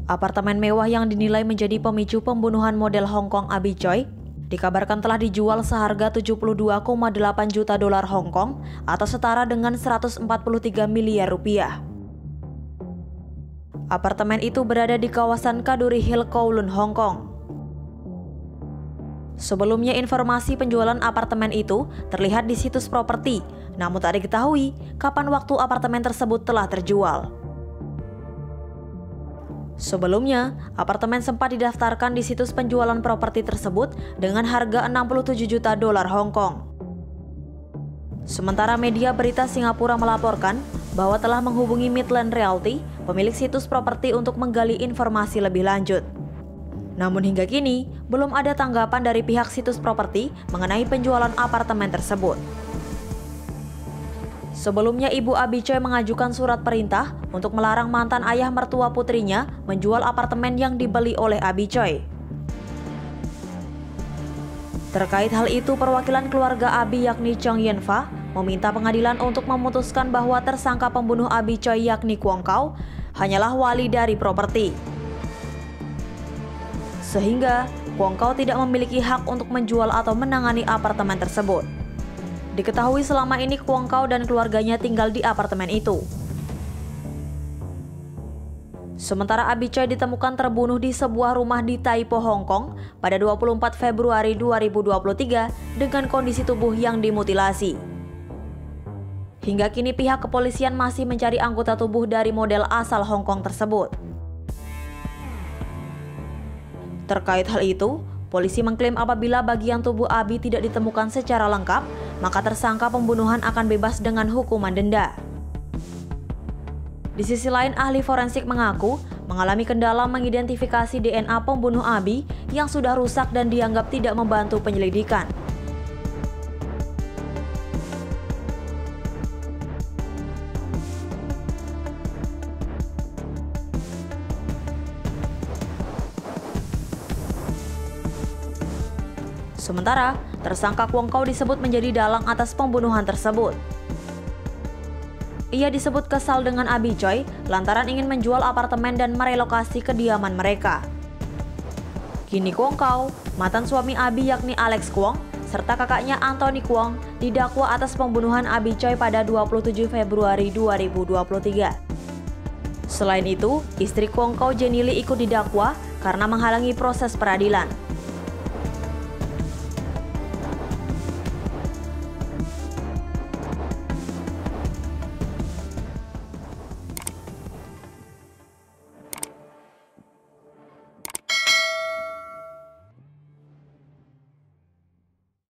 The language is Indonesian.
Apartemen mewah yang dinilai menjadi pemicu pembunuhan model Hong Kong Abi Choi dikabarkan telah dijual seharga 72,8 juta dolar Hong Kong atau setara dengan 143 miliar rupiah. Apartemen itu berada di kawasan Kaduri Hill, Kowloon, Hong Kong. Sebelumnya informasi penjualan apartemen itu terlihat di situs properti, namun tak diketahui kapan waktu apartemen tersebut telah terjual. Sebelumnya, apartemen sempat didaftarkan di situs penjualan properti tersebut dengan harga 67 juta dolar Hong Kong. Sementara media berita Singapura melaporkan bahwa telah menghubungi Midland Realty, pemilik situs properti untuk menggali informasi lebih lanjut. Namun hingga kini, belum ada tanggapan dari pihak situs properti mengenai penjualan apartemen tersebut. Sebelumnya, Ibu Abi Choi mengajukan surat perintah untuk melarang mantan ayah mertua putrinya menjual apartemen yang dibeli oleh Abi Choi. Terkait hal itu, perwakilan keluarga Abi yakni Chong Yen Fa meminta pengadilan untuk memutuskan bahwa tersangka pembunuh Abi Choi yakni Kwong Kau hanyalah wali dari properti. Sehingga Kwong Kau tidak memiliki hak untuk menjual atau menangani apartemen tersebut. Diketahui selama ini Kwong Kau dan keluarganya tinggal di apartemen itu. Sementara Abi Choi ditemukan terbunuh di sebuah rumah di Tai Po, Hong Kong pada 24 Februari 2023 dengan kondisi tubuh yang dimutilasi. Hingga kini pihak kepolisian masih mencari anggota tubuh dari model asal Hong Kong tersebut. Terkait hal itu, polisi mengklaim apabila bagian tubuh Abi tidak ditemukan secara lengkap, maka tersangka pembunuhan akan bebas dengan hukuman denda. Di sisi lain, ahli forensik mengaku mengalami kendala mengidentifikasi DNA pembunuh Abi yang sudah rusak dan dianggap tidak membantu penyelidikan. Sementara, tersangka Kwong Kau disebut menjadi dalang atas pembunuhan tersebut. Ia disebut kesal dengan Abi Choi lantaran ingin menjual apartemen dan merelokasi kediaman mereka. Kini Kwong Kau, mantan suami Abi yakni Alex Kwong, serta kakaknya Anthony Kwong didakwa atas pembunuhan Abi Choi pada 27 Februari 2023. Selain itu, istri Kwong Kau, Jenny Lee, ikut didakwa karena menghalangi proses peradilan.